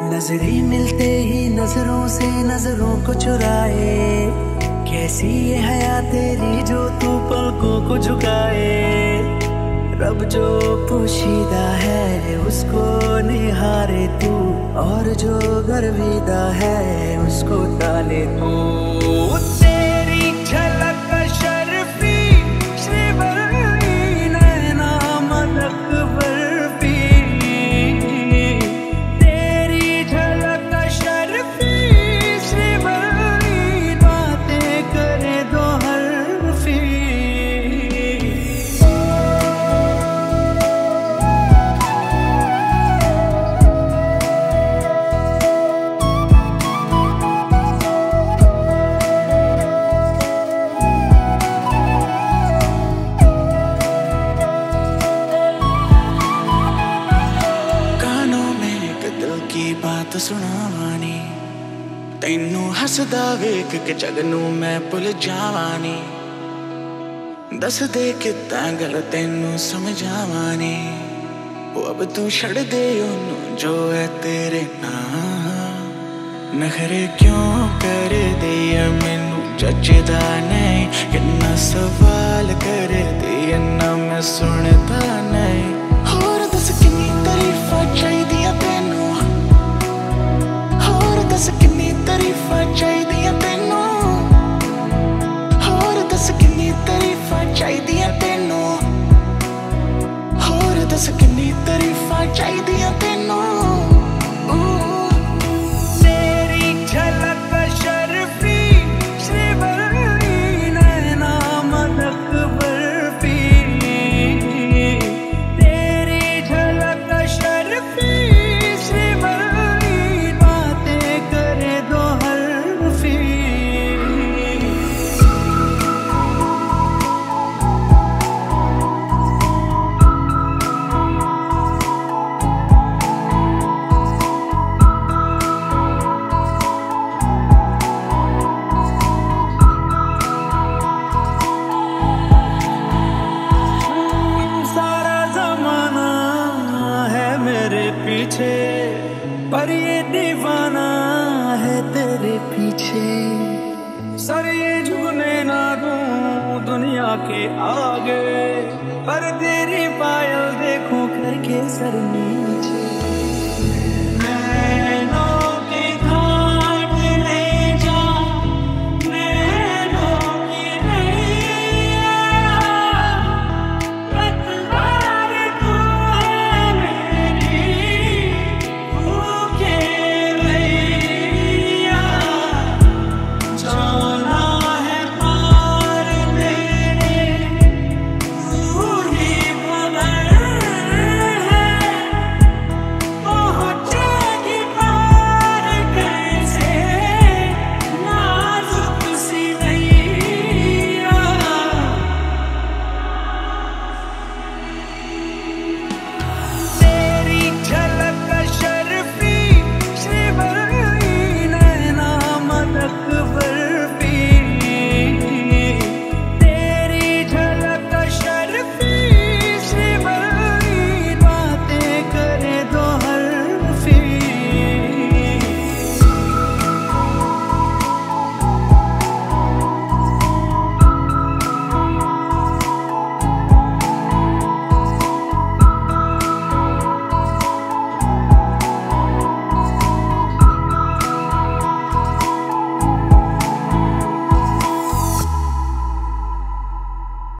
नजरें मिलते ही नजरों से नजरों को चुराए, कैसी ये हया तेरी जो तू पलकों को झुकाए। रब जो पोशीदा है उसको निहारे तू, और जो गर्विदा है उसको टाले तू। तेरी झलक शर्फी श्रीवल्ली नैना मदक बर्फी, तेरी झलक शर्फी श्रीवल्ली बातें करे दो हरफी। बात सुनावानी तैनू हसदा वेख के जग नू मैं भुल जावानी, दस दे किता गल तैनू समझावानी। वो अब तू छड़ दे ओनू जो है तेरे नाम, नखरे क्यों कर दिया मैनू जचदा नहीं, किन्ना सवाल कर दिया ना मैं सुनता नहीं। होर दस किन्नी तारीफां चाहिदियां तैनू, दस किन्नी तारीफां चाहिदियां तैनू, होर दस किन्नी तारीफां चाहिदियां तैनू, होर दस किन्नी तारीफां चाहिदियां तैनू। तेरी झलक शर्फी श्रीवल्ली नैना मदक बर्फी, तेरी झलक शर्फी श्रीवल्ली बातें करे दो हरफी। सारा जमाना है मेरे पीछे, पर ये दीवाना है तेरे पीछे। सर ये झुकने ना दूं दुनिया के आगे, पर तेरी पायल देखूं करके सर नीचे।